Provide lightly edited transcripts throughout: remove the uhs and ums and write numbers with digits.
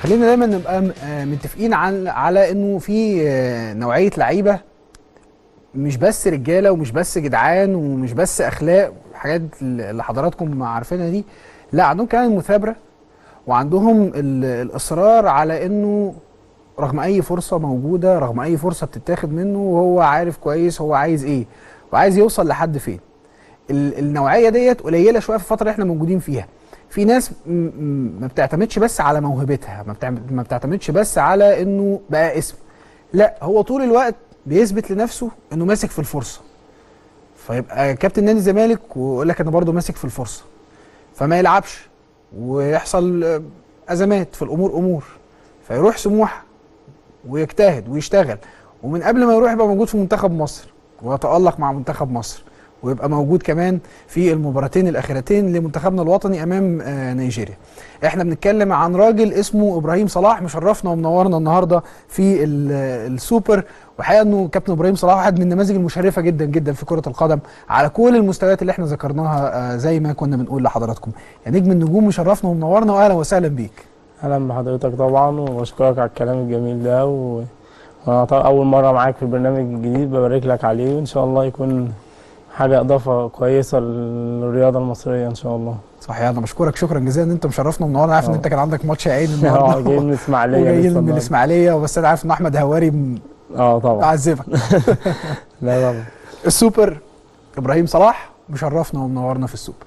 خلينا دايما نبقى متفقين على انه في نوعيه لعيبه مش بس رجاله ومش بس جدعان ومش بس اخلاق الحاجات اللي حضراتكم عارفينها دي، لا عندهم كمان مثابره وعندهم الاصرار على انه رغم اي فرصه موجوده، رغم اي فرصه بتتاخد منه، وهو عارف كويس هو عايز ايه وعايز يوصل لحد فين. النوعيه ديت قليله شويه في الفتره اللي احنا موجودين فيها. في ناس ما بتعتمدش بس على موهبتها، ما بتعتمدش بس على انه بقى اسم، لا هو طول الوقت بيثبت لنفسه انه ماسك في الفرصه. فيبقى كابتن نادي الزمالك ويقول لك انا برضه ماسك في الفرصه، فما يلعبش ويحصل ازمات في الامور، فيروح سموحه ويجتهد ويشتغل، ومن قبل ما يروح يبقى موجود في منتخب مصر ويتألق مع منتخب مصر، ويبقى موجود كمان في المباراتين الاخيرتين لمنتخبنا الوطني امام نيجيريا. احنا بنتكلم عن راجل اسمه ابراهيم صلاح، مشرفنا ومنورنا النهارده في السوبر. وحقيقه انه كابتن ابراهيم صلاح واحد من النماذج المشرفه جدا جدا في كره القدم على كل المستويات اللي احنا ذكرناها زي ما كنا بنقول لحضراتكم. يا نجم النجوم مشرفنا ومنورنا واهلا وسهلا بيك. اهلا بحضرتك طبعا، وبشكرك على الكلام الجميل ده وانا اول مره معاك في البرنامج الجديد، ببارك لك عليه وان شاء الله يكون حاجه اضافه كويسه للرياضه المصريه ان شاء الله. صحيح، انا بشكرك شكرا جزيلا ان انت مشرفنا ومنورنا. عارف ان انت كان عندك ماتش عين النهارده جاي من الاسماعيليه وجاي من الاسماعيليه، وبس انا عارف ان احمد هواري طبعا عذبك لا طبعا. السوبر ابراهيم صلاح مشرفنا ومنورنا في السوبر.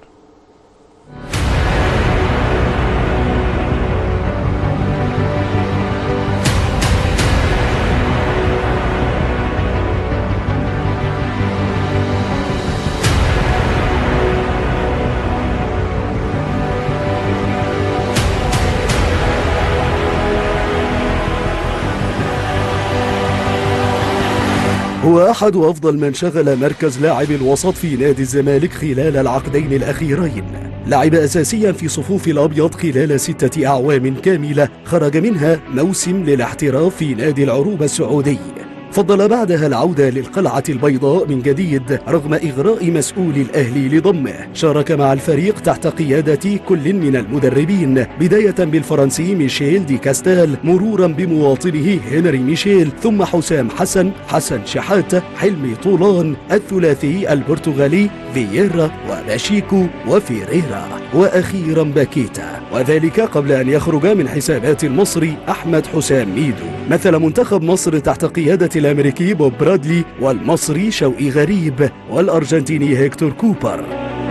هو أحد أفضل من شغل مركز لاعب الوسط في نادي الزمالك خلال العقدين الأخيرين. لعب أساسيا في صفوف الأبيض خلال 6 أعوام كاملة، خرج منها موسم للاحتراف في نادي العروبة السعودي، فضل بعدها العودة للقلعة البيضاء من جديد رغم إغراء مسؤولي الأهلي لضمه. شارك مع الفريق تحت قيادة كل من المدربين، بداية بالفرنسي ميشيل دي كاستال، مرورا بمواطنه هنري ميشيل، ثم حسام حسن شحاتة، حلمي طولان، الثلاثي البرتغالي فييرا وباشيكو وفيريرا، وأخيرا باكيتا، وذلك قبل أن يخرج من حسابات المصري أحمد حسام ميدو. مثل منتخب مصر تحت قيادة الأمريكي بوب برادلي، والمصري شوقي غريب، والأرجنتيني هيكتور كوبر.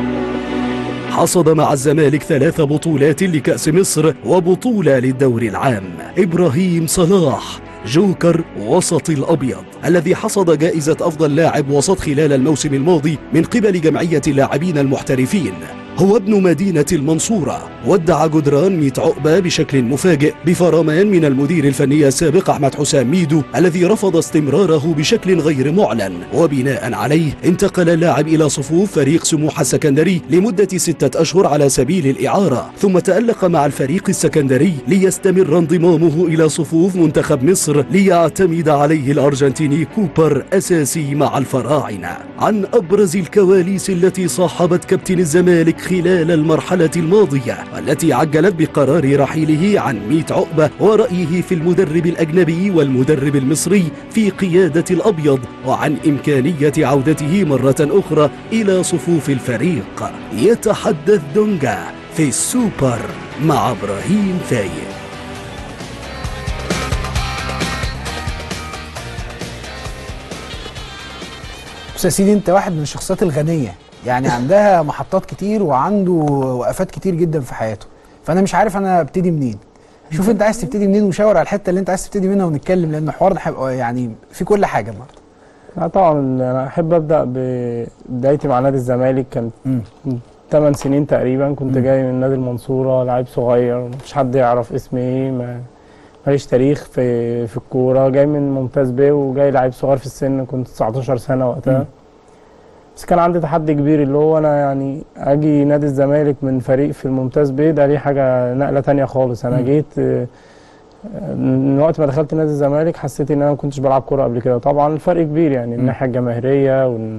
حصد مع الزمالك 3 بطولات لكأس مصر وبطولة للدوري العام. إبراهيم صلاح جوكر وسط الأبيض الذي حصد جائزة أفضل لاعب وسط خلال الموسم الماضي من قبل جمعية اللاعبين المحترفين. هو ابن مدينة المنصورة، ودع جدران ميت عقبة بشكل مفاجئ بفرمان من المدير الفني السابق أحمد حسام ميدو الذي رفض استمراره بشكل غير معلن، وبناء عليه انتقل اللاعب إلى صفوف فريق سموحة السكندري لمدة 6 أشهر على سبيل الإعارة، ثم تألق مع الفريق السكندري ليستمر انضمامه إلى صفوف منتخب مصر ليعتمد عليه الأرجنتيني كوبر أساسي مع الفراعنة. عن أبرز الكواليس التي صاحبت كابتن الزمالك خلال المرحلة الماضية والتي عجلت بقرار رحيله عن ميت عقبة، ورأيه في المدرب الأجنبي والمدرب المصري في قيادة الأبيض، وعن إمكانية عودته مرة أخرى إلى صفوف الفريق. يتحدث دونجا في السوبر مع إبراهيم فايق. بس يا سيدي انت واحد من الشخصيات الغنية، يعني عندها محطات كتير وعنده وقفات كتير جدا في حياته، فانا مش عارف انا ابتدي منين. شوف انت عايز تبتدي منين وشاور على الحته اللي انت عايز تبتدي منها ونتكلم، لان الحوار ده هيبقى يعني في كل حاجه النهارده. طبعا انا احب ابدا ببدايتي مع نادي الزمالك. كان 8 سنين تقريبا، كنت جاي من نادي المنصوره، لعيب صغير مفيش حد يعرف اسمي ايه، ماليش تاريخ في الكوره، جاي من ممتاز ب وجاي لعيب صغير في السن، كنت 19 سنه وقتها. بس كان عندي تحدي كبير، اللي هو انا يعني اجي نادي الزمالك من فريق في الممتاز ب، ده ليه حاجه نقله تانية خالص. انا جيت من وقت ما دخلت نادي الزمالك حسيت ان انا ما كنتش بلعب كوره قبل كده. طبعا الفرق كبير يعني، الناحيه الجماهيريه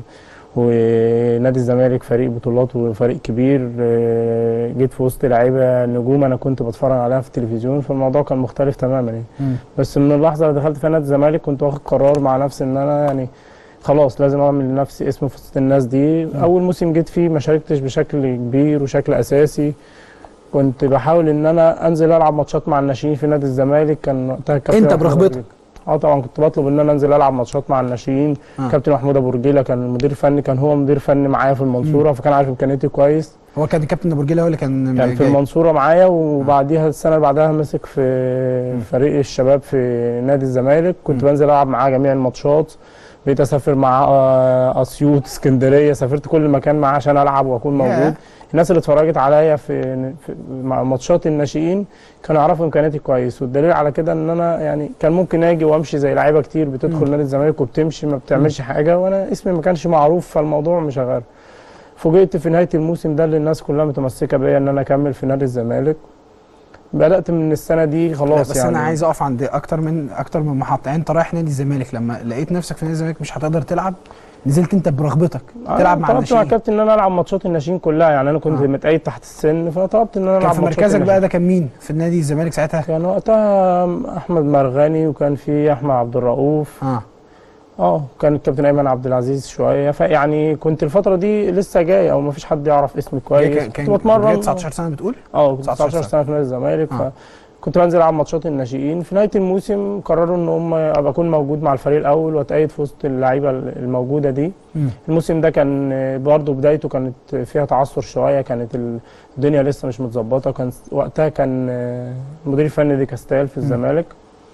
ونادي الزمالك فريق بطولات وفريق كبير. جيت في وسط لعيبه نجوم انا كنت بتفرج عليها في التلفزيون، فالموضوع كان مختلف تماما يعني. بس من اللحظه اللي دخلت في نادي الزمالك كنت واخد قرار مع نفسي ان انا يعني خلاص لازم اعمل لنفسي اسم في وسط الناس دي. اول موسم جيت فيه ما شاركتش بشكل كبير وشكل اساسي، كنت بحاول ان انا انزل العب ماتشات مع الناشئين في نادي الزمالك. كان وقتها كابتن انت برغبتك؟ طبعا كنت بطلب ان انا انزل العب ماتشات مع الناشئين. كابتن محمود ابو رجيله كان المدير الفني، كان هو مدير فني معايا في المنصوره، فكان عارف امكانياتي كويس. هو كان كابتن ابو رجيله هو اللي كان في المنصوره معايا، وبعديها السنه اللي بعدها مسك في فريق الشباب في نادي الزمالك. كنت بنزل العب معاه جميع الماتشات، بقيت اسافر مع اسيوط، اسكندريه، سافرت كل مكان معاه عشان العب واكون موجود. الناس اللي اتفرجت عليا في ماتشات الناشئين كانوا يعرفوا امكانياتي كويس، والدليل على كده ان انا يعني كان ممكن اجي وامشي زي لعيبه كتير بتدخل نادي الزمالك وبتمشي ما بتعملش حاجه، وانا اسمي ما كانش معروف، فالموضوع مش شغال. فوجئت في نهايه الموسم ده اللي الناس كلها متمسكه بيا ان انا اكمل في نادي الزمالك. بدات من السنه دي خلاص. بس يعني انا عايز اقف عند اكتر من محطه. يعني انت رايح نادي الزمالك، لما لقيت نفسك في نادي الزمالك مش هتقدر تلعب، نزلت انت برغبتك تلعب مع الناشئين؟ طلبت مع الكابتن ان انا العب ماتشات الناشئين كلها، يعني انا كنت متقيد تحت السن، فطلبت ان انا العب ماتشات. كان في مركزك بقى ده كان مين في النادي الزمالك ساعتها؟ كان وقتها احمد مرغني، وكان في احمد عبد الرؤوف. كان الكابتن ايمن عبد العزيز شويه. فيعني كنت الفتره دي لسه جاي او ما فيش حد يعرف اسمي كويس. كنت بتمرن 19 سنه بتقول؟ كنت 19 سنه في نادي الزمالك. كنت بنزل العب ماتشات الناشئين. في نهايه الموسم قرروا ان هم ابقى اكون موجود مع الفريق الاول واتأيد في وسط اللعيبه الموجوده دي. الموسم ده كان برضه بدايته كانت فيها تعثر شويه، كانت الدنيا لسه مش متظبطه. كان وقتها كان المدير الفني دي كاستيل في الزمالك.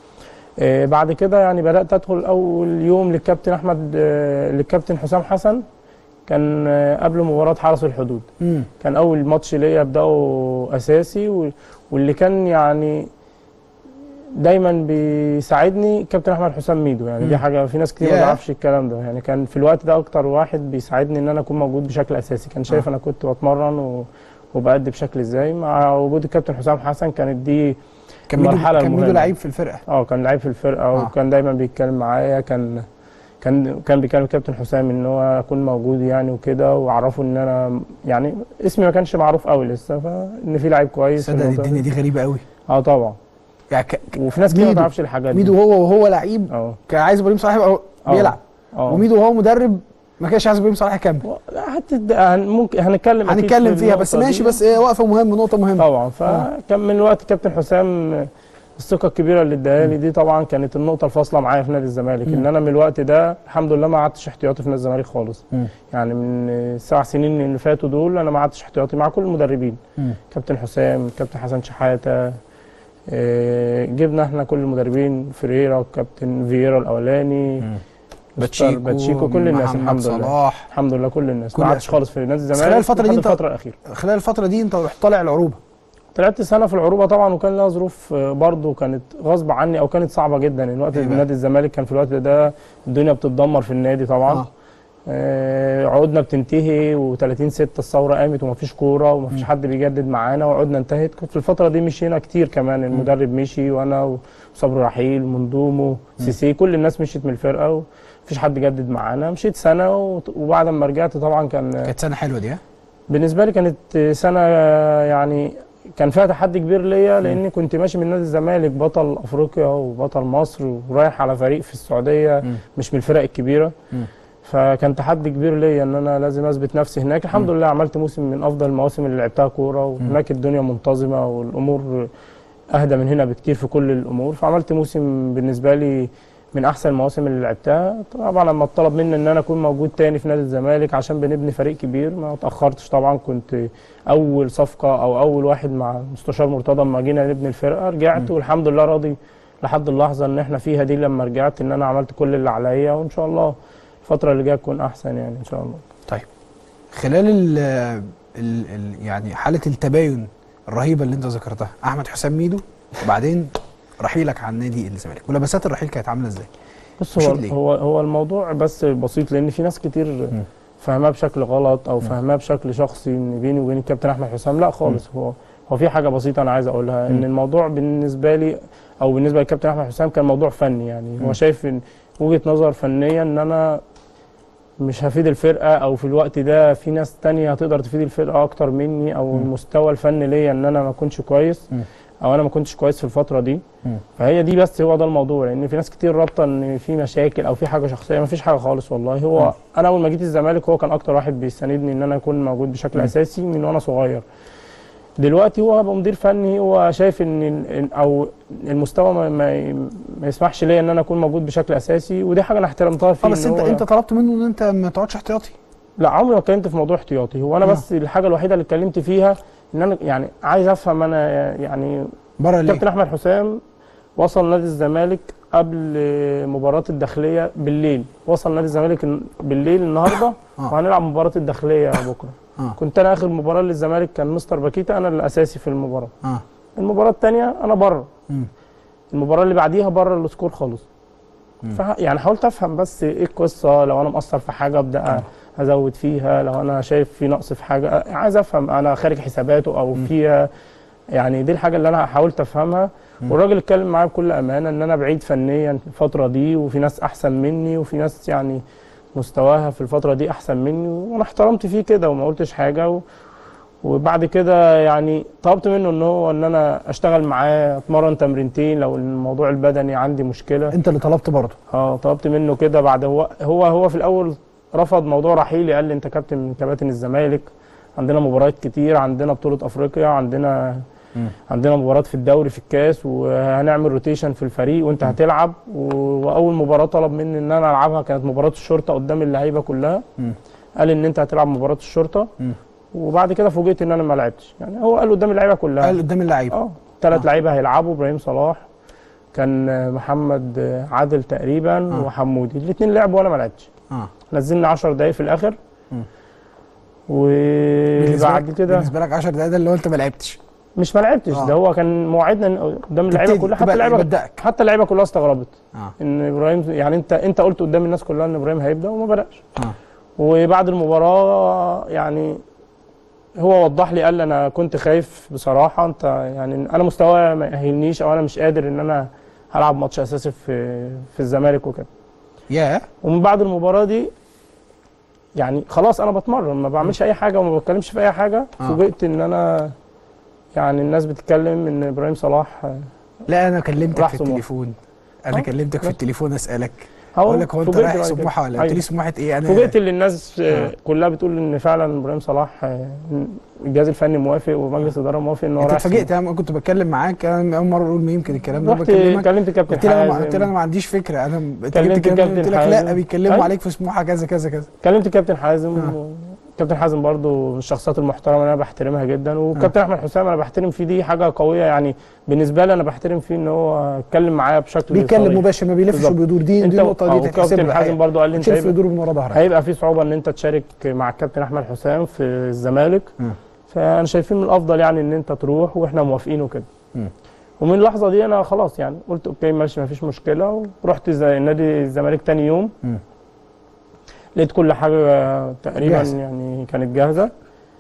بعد كده يعني بدات ادخل اول يوم للكابتن حسام حسن، كان قبل مباراه حرس الحدود. كان اول ماتش ليا ابداه اساسي، واللي كان يعني دايما بيساعدني كابتن احمد حسام ميدو. يعني دي حاجه في ناس كتير ما تعرفش الكلام ده. يعني كان في الوقت ده اكتر واحد بيساعدني ان انا اكون موجود بشكل اساسي. كان شايف انا كنت بتمرن وبأدي بشكل ازاي. مع وجود الكابتن حسام حسن كانت دي مرحله كان ميدو لعيب في الفرقه. كان لعيب في الفرقه. وكان دايما بيتكلم معايا. كان بيكلم الكابتن حسام ان هو اكون موجود يعني وكده، وعرفوا ان انا يعني اسمي ما كانش معروف قوي لسه، فان في لعيب كويس. الدنيا دي غريبه قوي. طبعا. يعني وفي ناس كتير ما تعرفش الحاجات دي. ميدو وهو لعيب كان عايز ابراهيم صلاح يبقى بيلعب، وميدو وهو مدرب ما كانش عايز ابراهيم صلاح يكمل. ممكن هنتكلم فيها بس ماشي. بس وقفه مهمه، نقطه مهمه طبعا. فكان من وقت الكابتن حسام الثقه الكبيره اللي اداها لي دي طبعا كانت النقطه الفاصله معايا في نادي الزمالك. ان انا من الوقت ده الحمد لله ما قعدتش احتياطي في نادي الزمالك خالص. يعني من ال7 سنين اللي فاتوا دول انا ما قعدتش احتياطي مع كل المدربين. كابتن حسام، كابتن حسن شحاته، جبنا احنا كل المدربين، فريرا، كابتن فييرا الاولاني، باتشيكو، كل الناس الحمد لله. الحمد لله كل الناس. ما قعدتش خالص في نادي الزمالك خلال الفتره دي انت رحت طالع العروبه. طلعت سنه في العروبه طبعا، وكان لها ظروف برضه كانت غصب عني او كانت صعبه جدا. الوقت نادي الزمالك كان في الوقت ده الدنيا بتتدمر في النادي طبعا. عقودنا بتنتهي، و30/6 الثوره قامت ومفيش كوره ومفيش حد بيجدد معانا، وعقودنا انتهت. كنت في الفتره دي مشينا كتير كمان. المدرب مشي، وانا وصبري رحيل ومندومو سيسي، كل الناس مشيت من الفرقه ومفيش حد جدد معانا. مشيت سنه، وبعد ما رجعت طبعا كانت سنه حلوه دي. بالنسبه لي كانت سنه يعني كان فيها تحدي كبير ليا، لاني كنت ماشي من نادي الزمالك بطل افريقيا وبطل مصر، ورايح على فريق في السعوديه مش من الفرق الكبيره. فكان تحدي كبير ليا ان انا لازم اثبت نفسي هناك. الحمد لله عملت موسم من افضل المواسم اللي لعبتها كوره، وهناك الدنيا منتظمه والامور اهدى من هنا بكتير في كل الامور. فعملت موسم بالنسبه لي من احسن المواسم اللي لعبتها. طبعا لما اتطلب مني ان انا اكون موجود تاني في نادي الزمالك عشان بنبني فريق كبير، ما اتاخرتش طبعا. كنت اول صفقه او اول واحد مع مستشار مرتضى لما جينا نبني الفرقه. رجعت والحمد لله راضي لحد اللحظه ان احنا فيها دي. لما رجعت ان انا عملت كل اللي عليا، وان شاء الله الفتره اللي جايه تكون احسن يعني ان شاء الله. طيب خلال يعني حاله التباين الرهيبه اللي انت ذكرتها، احمد حسام ميدو وبعدين رحيلك عن نادي الزمالك، ملابسات الرحيل كانت عامله ازاي؟ بص، هو الموضوع بس بسيط، لان في ناس كتير فاهمها بشكل غلط او فاهمها بشكل شخصي ان بيني وبين الكابتن احمد حسام. لا خالص. هو في حاجه بسيطه انا عايز اقولها، ان الموضوع بالنسبه لي او بالنسبه للكابتن احمد حسام كان موضوع فني. يعني هو شايف ان وجهه نظر فنيه ان انا مش هفيد الفرقه، او في الوقت ده في ناس تانية هتقدر تفيد الفرقه اكتر مني، او المستوى الفني ليا ان انا ما اكونش كويس، او انا ما كنتش كويس في الفتره دي. فهي دي بس، هو ده الموضوع. لان في ناس كتير رابطه ان في مشاكل او في حاجه شخصيه. ما فيش حاجه خالص والله. هو انا اول ما جيت الزمالك هو كان اكتر واحد بيساندني ان انا اكون موجود بشكل اساسي من وانا صغير. دلوقتي هو هبقى مدير فني، هو شايف ان او المستوى ما يسمحش ليا ان انا اكون موجود بشكل اساسي، ودي حاجه انا احترمتها فيه. بس انت طلبت منه ان انت ما تقعدش احتياطي؟ لا، عمري ما اتكلمت في موضوع احتياطي. هو انا بس الحاجه الوحيده اللي اتكلمت فيها ان انا يعني عايز افهم انا يعني بره ليه؟ كابتن احمد حسام وصل نادي الزمالك قبل مباراه الداخليه بالليل، وصل نادي الزمالك بالليل النهارده وهنلعب مباراه الداخليه بكره. كنت انا اخر مباراه للزمالك كان مستر باكيتا انا الاساسي في المباراه. المباراه الثانيه انا بره. المباراه اللي بعديها بره السكور خالص. يعني حاولت افهم بس ايه القصه، لو انا مقصر في حاجه ابدا ازود فيها، لو انا شايف في نقص في حاجه عايز افهم انا خارج حساباته او فيها. يعني دي الحاجه اللي انا حاولت افهمها. والراجل اتكلم معايا بكل امانه ان انا بعيد فنيا في الفتره دي، وفي ناس احسن مني، وفي ناس يعني مستواها في الفتره دي احسن مني، وانا احترمت فيه كده وما قلتش حاجه. وبعد كده يعني طلبت منه ان انا اشتغل معاه، اتمرن تمرينتين لو الموضوع البدني عندي مشكله. انت اللي طلبت برضه؟ طلبت منه كده. بعد هو في الاول رفض موضوع رحيلي، قال لي انت كابتن من كباتن الزمالك، عندنا مباريات كتير، عندنا بطوله افريقيا، عندنا مباراه في الدوري في الكاس، وهنعمل روتيشن في الفريق وانت هتلعب. واول مباراه طلب مني ان انا العبها كانت مباراه الشرطه قدام اللعيبه كلها. قال ان انت هتلعب مباراه الشرطه. وبعد كده فوجئت ان انا ما لعبتش. يعني هو قال قدام اللعيبه كلها. قال قدام اللعيبه 3 لعيبه هيلعبوا، ابراهيم صلاح، كان محمد عادل تقريبا، وحمودي. الاثنين لعبوا وانا ما لعبتش. نزلنا 10 دقايق في الاخر. وبعد كده بالنسبه لك 10 دقايق ده اللي هو انت ما لعبتش؟ مش ما لعبتش. ده هو كان موعدنا قدام اللعيبه كلها. حتى اللعيبه كلها استغربت ان ابراهيم، يعني انت قلت قدام الناس كلها ان ابراهيم هيبدا وما بداش. وبعد المباراه يعني هو وضح لي، قال لي انا كنت خايف بصراحه، انت يعني انا مستواي ما يأهلنيش، او انا مش قادر ان انا هلعب ماتش اساسي في الزمالك وكده. ومن بعد المباراه دي يعني خلاص انا بتمرن، ما بعملش اي حاجه وما بتكلمش في اي حاجه. فوجئت ان انا يعني الناس بتتكلم ان ابراهيم صلاح. لا انا كلمتك في التليفون. كلمتك في التليفون اسالك، اقول لك هو انت رايح سموحه ولا؟ قلت لي سموحه ايه؟ انا فوجئت ان الناس كلها بتقول ان فعلا ابراهيم صلاح الجهاز الفني موافق ومجلس الاداره موافق ان هو رايح. انت اتفاجئت؟ انا كنت بتكلم معاك، انا اول مره اقول يمكن الكلام ده. كلمت كابتن حازم، قلت له انا ما عنديش فكره. انا كلمت كابتن قلت لك لا بيتكلموا عليك في سموحه كذا كذا كذا. كلمت كابتن حازم. كابتن حازم برضو من الشخصيات المحترمه انا بحترمها جدا. وكابتن احمد حسام انا بحترم فيه، دي حاجه قويه يعني بالنسبه لي. انا بحترم فيه ان هو اتكلم معايا بشكل بيتكلم مباشر، ما بيلفش وبيدور. دي النقطه دي تتحسب له. كابتن حازم برضو قال لي انت هيبقى في صعوبه ان انت تشارك مع الكابتن احمد حسام في الزمالك. فانا شايفين من الافضل يعني ان انت تروح، واحنا موافقين وكده. ومن اللحظه دي انا خلاص يعني قلت اوكي ماشي، ما فيش مشكله. ورحت نادي الزمالك تاني يوم. لقيت كل حاجه تقريبا يعني كانت جاهزه.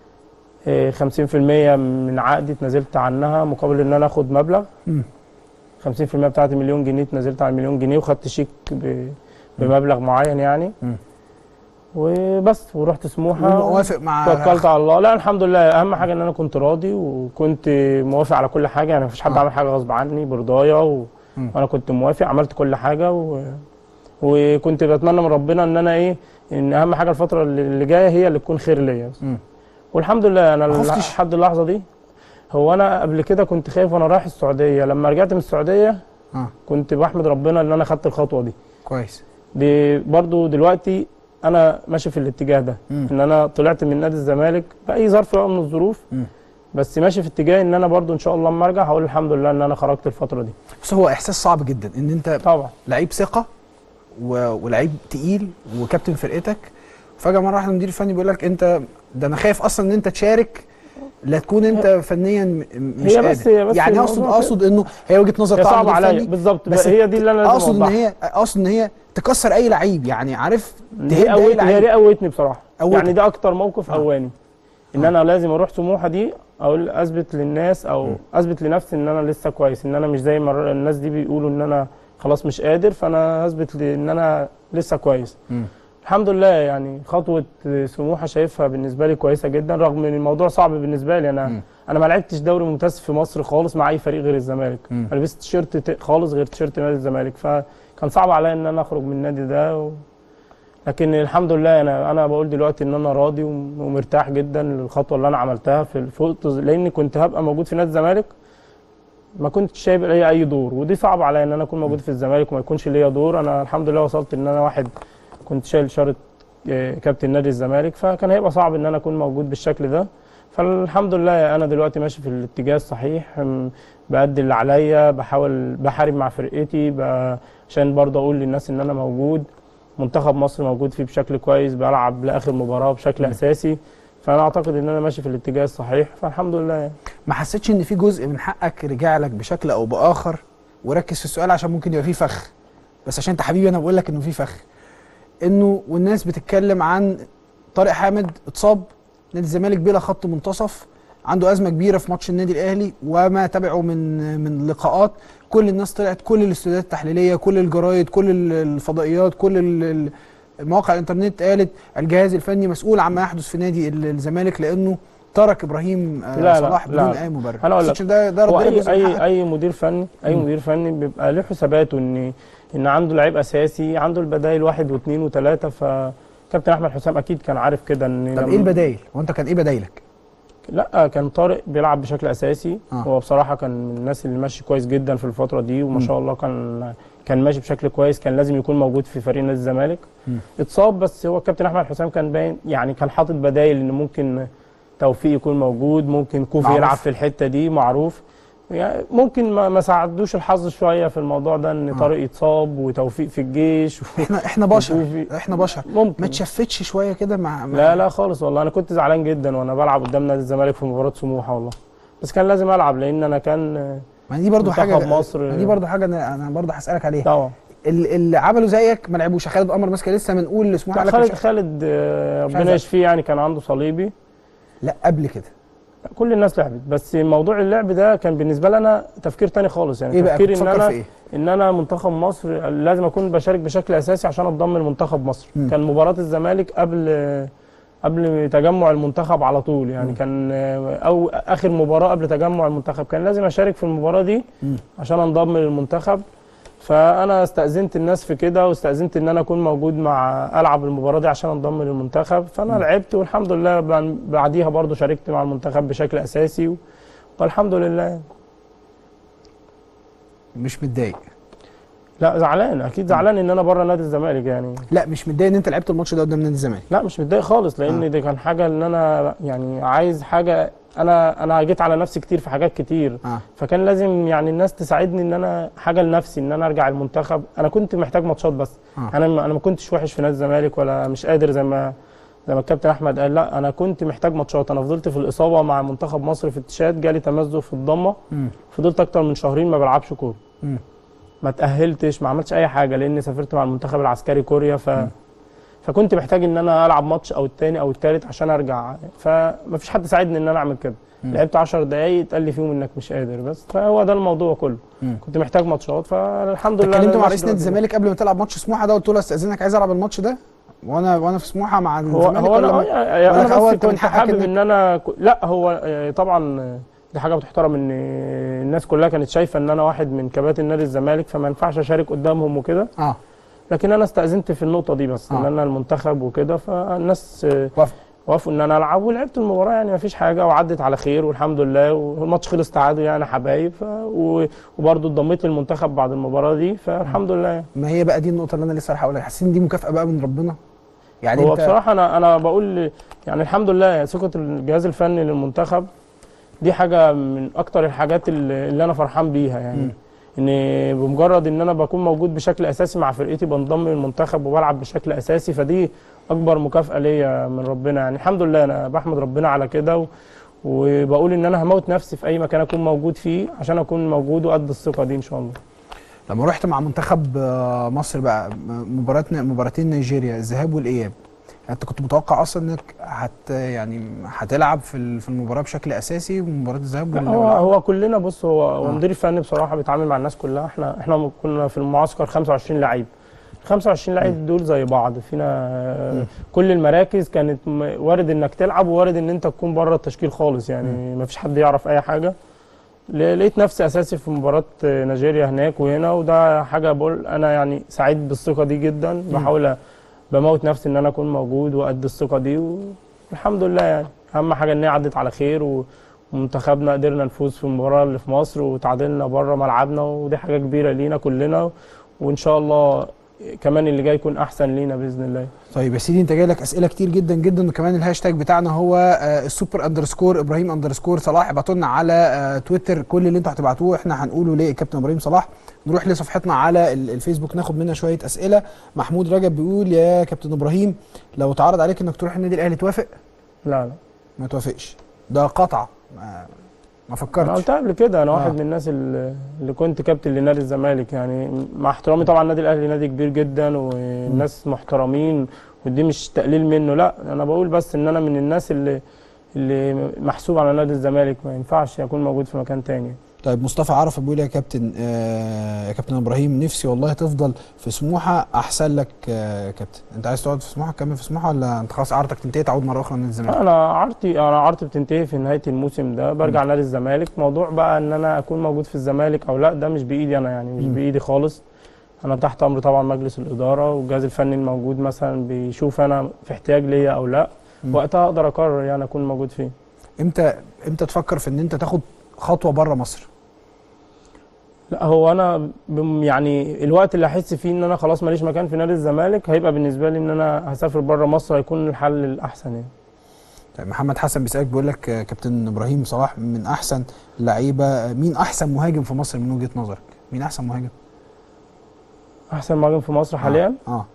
50% من عقدي اتنازلت عنها مقابل ان انا اخد مبلغ. 50% بتاعتي مليون جنيه، اتنازلت عن مليون جنيه وخدت شيك بمبلغ معين يعني. وبس. ورحت سموحه ووافق مع توكلت على الله. لا الحمد لله، اهم حاجه ان انا كنت راضي وكنت موافق على كل حاجه. يعني مفيش حد عمل حاجه غصب عني، برضايا وانا كنت موافق، عملت كل حاجه. وكنت بتمنى من ربنا ان انا ان اهم حاجه الفتره اللي جايه هي اللي تكون خير ليا. والحمد لله انا لحد اللحظه دي. هو انا قبل كده كنت خايف وانا رايح السعوديه. لما رجعت من السعوديه كنت بحمد ربنا ان انا خدت الخطوه دي. كويس. دي برضو دلوقتي انا ماشي في الاتجاه ده. ان انا طلعت من نادي الزمالك باي ظرف من الظروف. بس ماشي في اتجاه ان انا برضو ان شاء الله لما ارجع هقول الحمد لله ان انا خرجت الفتره دي. بس هو احساس صعب جدا ان انت طبعا لعيب ثقه ولعيب تقيل وكابتن فرقتك، فجاه مره واحده المدير الفني بيقول لك انت ده انا خايف اصلا ان انت تشارك، لا تكون انت فنيا مش هي قادر. بس يعني اقصد انه هي وجهه نظر طبعا صعب عليا بالظبط. هي دي اللي انا اقصد ان هي تكسر اي لعيب، يعني عارف هي دي قوتني بصراحه. يعني ده اكتر موقف قواني ان انا لازم اروح سموحه دي اقول اثبت للناس او اثبت لنفسي ان انا لسه كويس، ان انا مش زي ما الناس دي بيقولوا ان انا خلاص مش قادر. فانا اثبت ان انا لسه كويس. الحمد لله يعني خطوه سموحه شايفها بالنسبه لي كويسه جدا، رغم ان الموضوع صعب بالنسبه لي. انا ما لعبتش دوري ممتاز في مصر خالص مع اي فريق غير الزمالك، ما لبست تيشيرت خالص غير تيشيرت نادي الزمالك، فكان صعب عليا ان انا اخرج من النادي ده لكن الحمد لله انا بقول دلوقتي ان انا راضي ومرتاح جدا للخطوه اللي انا عملتها لاني كنت هبقى موجود في نادي الزمالك ما كنتش شايف ليا اي دور، ودي صعب عليا ان انا اكون موجود في الزمالك وما يكونش ليا دور. انا الحمد لله وصلت ان انا واحد كنت شايل شاره كابتن نادي الزمالك، فكان هيبقى صعب ان انا اكون موجود بالشكل ده. فالحمد لله انا دلوقتي ماشي في الاتجاه الصحيح، بأدي اللي عليا، بحاول بحارب مع فرقتي عشان برضه اقول للناس ان انا موجود. منتخب مصر موجود فيه بشكل كويس، بلعب لاخر مباراه بشكل اساسي، فانا اعتقد ان انا ماشي في الاتجاه الصحيح، فالحمد لله يعني. ما حسيتش ان في جزء من حقك رجع لك بشكل او باخر؟ وركز في السؤال عشان ممكن يبقى فيه فخ، بس عشان انت حبيبي انا بقول لك انه في فخ، انه والناس بتتكلم عن طارق حامد اتصاب، نادي الزمالك بلا خط منتصف، عنده ازمه كبيره في ماتش النادي الاهلي، وما تبعه من لقاءات، كل الناس طلعت، كل الاستوديوهات التحليليه، كل الجرايد، كل الفضائيات، كل مواقع الانترنت قالت الجهاز الفني مسؤول عما يحدث في نادي الزمالك لانه ترك ابراهيم صلاح بدون اي مبرر. انا اقول لك ده هو اي مدير فني مدير فني بيبقى له حساباته ان عنده لعيب اساسي، عنده البدائل 1 و2 و3. فكابتن احمد حسام اكيد كان عارف كده ان طب ايه البدايل؟ وانت كان ايه بدايلك؟ لا كان طارق بيلعب بشكل اساسي. هو بصراحه كان من الناس اللي ماشي كويس جدا في الفتره دي، وما شاء الله كان ماشي بشكل كويس، كان لازم يكون موجود في فريق نادي الزمالك. اتصاب، بس هو الكابتن احمد حسام كان باين يعني كان حاطط بدايل ان ممكن توفيق يكون موجود، ممكن كوفي يلعب في الحته دي معروف يعني، ممكن ما ساعدوش الحظ شويه في الموضوع ده ان طارق يتصاب وتوفيق في الجيش احنا بشر ممكن ما تشفتش شويه كده مع لا خالص والله. انا كنت زعلان جدا وانا بلعب قدام نادي الزمالك في مباراه سموحه والله، بس كان لازم العب لان انا كان ما دي برضو حاجه مصر. دي برضو حاجه انا برضو هسالك عليها طبعا. اللي عملوا زيك ما لعبوش. خالد قمر ماسكه لسه بنقول لسموحه خالد ربنا يشفيه يعني كان عنده صليبي. لا قبل كده كل الناس لعبت، بس موضوع اللعب ده كان بالنسبه لي انا تفكير تاني خالص يعني. تفكير ان انا منتخب مصر لازم اكون بشارك بشكل اساسي عشان اتضمن منتخب مصر. كان مباراه الزمالك قبل تجمع المنتخب على طول يعني، كان او اخر مباراه قبل تجمع المنتخب كان لازم اشارك في المباراه دي عشان انضم للمنتخب. فانا استاذنت الناس في كده، واستاذنت ان انا اكون موجود مع العب المباراه دي عشان انضم للمنتخب. فانا لعبت والحمد لله، بعديها برضو شاركت مع المنتخب بشكل اساسي والحمد لله. مش متضايق؟ لا زعلان، اكيد زعلان ان انا بره نادي الزمالك يعني. لا مش متضايق ان انت لعبت الماتش ده قدام نادي الزمالك؟ لا مش متضايق خالص، لان دي كان حاجه ان انا يعني عايز حاجه. انا جيت على نفسي كتير في حاجات كتير، فكان لازم يعني الناس تساعدني ان انا حاجه لنفسي ان انا ارجع المنتخب. انا كنت محتاج ماتشات بس. انا ما كنتش وحش في نادي الزمالك ولا مش قادر زي ما الكابتن احمد قال. لا انا كنت محتاج ماتشات. انا فضلت في الاصابه مع منتخب مصر في التشاد، جالي تمزق في الضمه، فضلت اكتر من شهرين ما بلعبش كوره، ما تاهلتش، ما عملتش اي حاجه لاني سافرت مع المنتخب العسكري كوريا. فكنت محتاج ان انا العب ماتش او الثاني او الثالث عشان ارجع، فما فيش حد ساعدني ان انا اعمل كده. لعبت 10 دقايق اتقال لي فيهم انك مش قادر، بس فهو ده الموضوع كله. كنت محتاج ماتشات، فالحمد لله. اتكلمت مع رئيس نادي الزمالك قبل ما تلعب ماتش سموحه ده، قلت له استاذنك عايز العب الماتش ده وانا في سموحه مع الزمالك؟ هو انا بس كنت حابب ان انا لا هو طبعا دي حاجه بتحترم ان الناس كلها كانت شايفه ان انا واحد من كباتن نادي الزمالك، فما ينفعش اشارك قدامهم وكده. لكن انا استاذنت في النقطه دي بس، ان انا المنتخب وكده، فالناس وافقوا ان انا العب ولعبت المباراه يعني ما فيش حاجه، وعدت على خير والحمد لله، والماتش خلص تعادل يعني حبايب. وبرده انضميت للمنتخب بعد المباراه دي، فالحمد لله يعني. ما هي بقى دي النقطه اللي انا لسه رايح اقولها، حاسس ان دي مكافاه بقى من ربنا يعني. هو بصراحه انا بقول يعني الحمد لله ثقه الجهاز الفني للمنتخب دي حاجه من اكتر الحاجات اللي انا فرحان بيها يعني. ان بمجرد ان انا بكون موجود بشكل اساسي مع فرقتي، بنضم للمنتخب وبلعب بشكل اساسي، فدي اكبر مكافاه ليا من ربنا يعني. الحمد لله انا بحمد ربنا على كده، وبقول ان انا هموت نفسي في اي مكان اكون موجود فيه عشان اكون موجود وقد الثقه دي ان شاء الله. لما رحت مع منتخب مصر بقى مباراتين نيجيريا الذهاب والاياب، انت كنت متوقع اصلا انك هتلعب في المباراه بشكل اساسي ومباراه الذهاب؟ هو كلنا بص، هو مدير الفني بصراحه بيتعامل مع الناس كلها. احنا كنا في المعسكر 25 لعيب، 25 لعيب دول زي بعض فينا. كل المراكز كانت وارد انك تلعب ووارد ان انت تكون بره التشكيل خالص، يعني ما فيش حد يعرف اي حاجه. لقيت نفسي اساسي في مباراه نيجيريا هناك وهنا، وده حاجه بقول انا يعني سعيد بالثقه دي جدا. بحاول بموت نفسي ان انا اكون موجود وقد الثقه دي، والحمد لله. يعني اهم حاجه ان هي عدت على خير، ومنتخبنا قدرنا نفوز في المباراه اللي في مصر وتعادلنا بره ملعبنا، ودي حاجه كبيره لينا كلنا، وان شاء الله كمان اللي جاي يكون احسن لينا باذن الله. طيب يا سيدي، انت جاي لك اسئله كتير جدا جدا، وكمان الهاشتاج بتاعنا هو السوبر اندرسكور ابراهيم اندرسكور صلاح. ابعتوا لنا على تويتر كل اللي انتوا هتبعتوه احنا هنقوله لكابتن ابراهيم صلاح. نروح لصفحتنا على الفيسبوك ناخد منها شويه اسئله. محمود رجب بيقول يا كابتن ابراهيم، لو اتعرض عليك انك تروح النادي الاهلي توافق؟ لا ما توافقش، ده قطعه، ما فكرتش. انا قلت قبل كده انا واحد من الناس اللي كنت كابتن لنادي الزمالك، يعني مع احترامي طبعا النادي الاهلي نادي كبير جدا والناس محترمين، ودي مش تقليل منه، لا انا بقول بس ان انا من الناس اللي محسوب على نادي الزمالك، ما ينفعش اكون موجود في مكان تاني. طيب مصطفى عرفة بيقول يا كابتن يا كابتن ابراهيم، نفسي والله تفضل في سموحه احسن لك كابتن. انت عايز تقعد في سموحه تكمل في سموحه، ولا انت خلاص عارتك تنتهي تعود مره اخرى من الزمالك؟ انا عارتي بتنتهي في نهايه الموسم ده، برجع نادي الزمالك. موضوع بقى ان انا اكون موجود في الزمالك او لا ده مش بايدي انا، يعني مش بايدي خالص. انا تحت امر طبعا مجلس الاداره والجهاز الفني الموجود، مثلا بيشوف انا في احتياج ليا او لا، وقتها اقدر اقرر يعني اكون موجود فين. امتى تفكر في ان انت تاخد خطوه بره مصر؟ لا هو انا يعني الوقت اللي احس فيه ان انا خلاص ماليش مكان في نادي الزمالك هيبقى بالنسبه لي ان انا هسافر بره مصر، هيكون الحل الاحسن يعني. طيب محمد حسن بيسالك بيقول لك كابتن ابراهيم صلاح من احسن لعيبه، مين احسن مهاجم في مصر من وجهه نظرك؟ مين احسن مهاجم؟ احسن مهاجم في مصر حاليا؟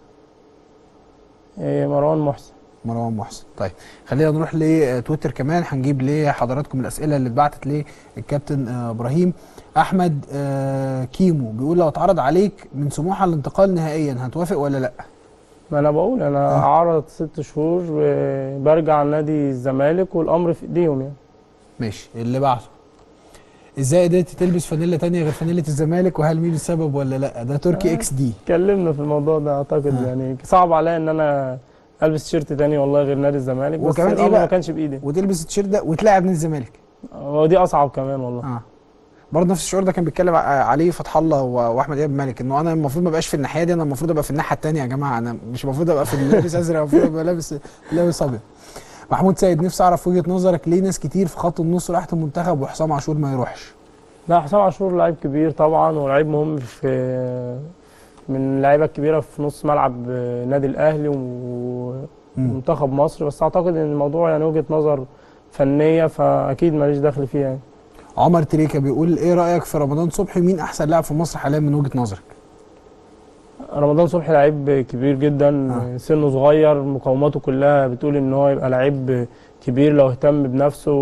مروان محسن. مروان محسن. طيب خلينا نروح لتويتر كمان، هنجيب لحضراتكم الاسئله اللي اتبعتت للكابتن ابراهيم. احمد كيمو بيقول لو اتعرض عليك من سموحه الانتقال نهائيا هتوافق ولا لا؟ ما انا بقول انا عرض 6 شهور برجع نادي الزمالك والامر في ايديهم يعني. ماشي. اللي بعده، ازاي قدرت تلبس فانيلا تانية غير فانيلة الزمالك، وهل مين السبب ولا لا؟ ده تركي اكس دي. اتكلمنا في الموضوع ده اعتقد يعني صعب عليا ان انا البس تيشيرت تاني والله غير نادي الزمالك، بس الامر ما كانش بايدي. وتلبس التيشيرت ده وتلاعب نادي الزمالك، ودي اصعب كمان والله. برضه نفس الشعور ده كان بيتكلم عليه فتح الله واحمد اياب مالك، انه انا المفروض ما ابقاش في الناحيه دي، انا المفروض ابقى في الناحيه الثانيه يا جماعه، انا مش المفروض ابقى في لابس ازرق، المفروض ابقى لابس ابيض. محمود سيد، نفسي اعرف وجهه نظرك ليه ناس كتير في خط النص راحت المنتخب وحسام عاشور ما يروحش؟ لا حسام عاشور لعيب كبير طبعا ولاعيب مهم من اللعيبه الكبيره في نص ملعب نادي الاهلي ومنتخب مصر، بس اعتقد ان الموضوع يعني وجهه نظر فنيه فاكيد ماليش دخل فيها يعني. عمر تريكه بيقول ايه رايك في رمضان صبحي، مين احسن لاعب في مصر حاليا من وجهه نظرك؟ رمضان صبحي لعيب كبير جدا، سنه صغير، مقوماته كلها بتقول ان هو يبقى لعيب كبير لو اهتم بنفسه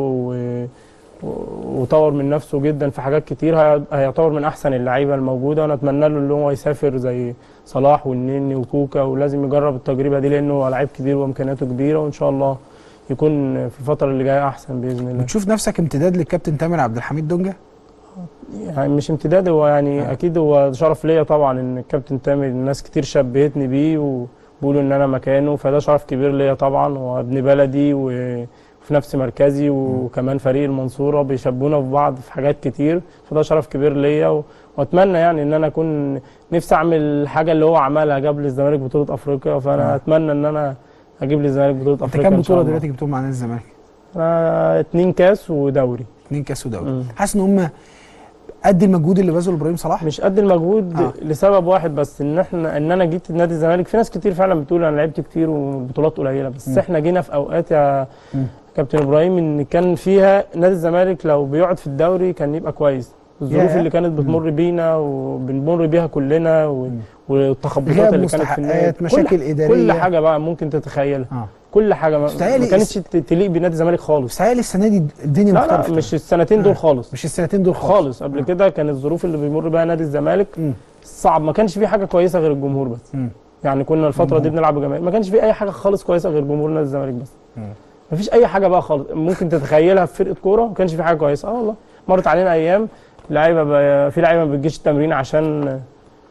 وطور من نفسه جدا في حاجات كتير، هيعتبر من احسن اللعيبه الموجوده، وانا اتمنى له ان هو يسافر زي صلاح والنني وكوكا، ولازم يجرب التجربه دي لانه هو لعيب كبير وامكانياته كبيره، وان شاء الله يكون في الفتره اللي جايه احسن باذن الله. بتشوف نفسك امتداد للكابتن تامر عبد الحميد دونجا؟ يعني مش امتداد، هو يعني اكيد هو شرف ليا طبعا ان الكابتن تامر الناس كتير شبهتني بيه وبيقولوا ان انا مكانه، فده شرف كبير ليا طبعا، هو ابن بلدي وفي نفس مركزي، وكمان فريق المنصوره بيشبهونا في بعض في حاجات كتير، فده شرف كبير ليا واتمنى يعني ان انا اكون نفسي اعمل الحاجه اللي هو عملها، جاب للزمالك بطوله افريقيا، فانا اتمنى ان انا اجيب للزمالك بطوله افريقيا. انت كام بطوله دلوقتي جبتهم مع نادي الزمالك؟ 2 كاس ودوري. 2 كاس ودوري. حاسس ان هم قد المجهود اللي بذله ابراهيم صلاح؟ مش قد المجهود لسبب واحد بس، ان انا جيت نادي الزمالك، في ناس كتير فعلا بتقول انا لعبت كتير وبطولات قليله، بس احنا جينا في اوقات يا كابتن ابراهيم ان كان فيها نادي الزمالك لو بيقعد في الدوري كان يبقى كويس، الظروف اللي كانت بتمر بينا وبنمر بيها كلنا والتخبطات اللي كانت في النادي، مشاكل اداريه، كل حاجه بقى ممكن تتخيلها، كل حاجه ما كانتش تليق بنادي الزمالك خالص. بتهيألي السنه دي الدنيا مختلفه. لا مش السنتين دول خالص، مش السنتين دول خالص. قبل كده كانت الظروف اللي بيمر بيها نادي الزمالك صعب، ما كانش في حاجه كويسه غير الجمهور بس. يعني كنا الفتره دي بنلعب بجماهير، ما كانش في اي حاجه خالص كويسه غير جمهور نادي الزمالك بس. ما فيش اي حاجه بقى خالص ممكن تتخيلها في فرقه كوره، ما كانش في حاجه كويسه. والله مرت علينا ايام في لعيبه ما بتجيش التمرين عشان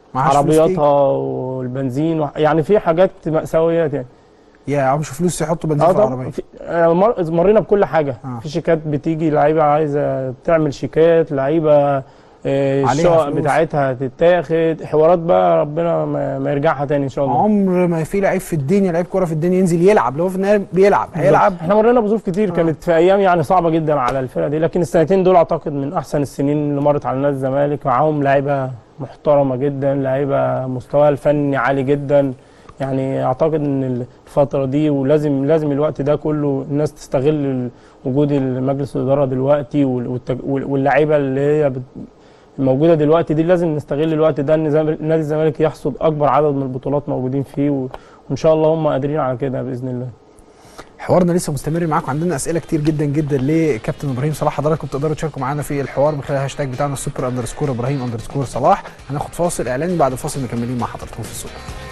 معهاش فلوس عربياتها والبنزين يعني في حاجات مأساويات يعني. يا مش فلوس يحطوا بنزين في العربيه. مرينا بكل حاجه. في شيكات بتيجي، لعيبه عايزه تعمل شيكات، لعيبه الشقق بتاعتها تتاخد، حوارات بقى ربنا ما يرجعها تاني ان شاء الله. عمر ما في لعيب في الدنيا، لعيب كوره في الدنيا ينزل يلعب، لو في النهايه بيلعب هيلعب. احنا مرينا بظروف كتير كانت في ايام يعني صعبه جدا على الفرقه دي، لكن السنتين دول اعتقد من احسن السنين اللي مرت على نادي الزمالك. معاهم لعيبه محترمه جدا، لعيبه مستواها الفني عالي جدا. يعني اعتقد ان الفتره دي ولازم الوقت ده كله الناس تستغل وجود مجلس الاداره دلوقتي واللعيبه اللي هي موجوده دلوقتي دي. لازم نستغل الوقت ده ان نادي الزمالك يحصد اكبر عدد من البطولات موجودين فيه، وان شاء الله هم قادرين على كده باذن الله. حوارنا لسه مستمر معاكم، عندنا اسئله كتير جدا جدا لكابتن ابراهيم صلاح. حضراتكم تقدروا تشاركوا معانا في الحوار من خلال الهاشتاج بتاعنا @super_ابراهيم_صلاح. هناخد فاصل اعلاني، بعد الفاصل مكملين مع حضراتكم في الصوت.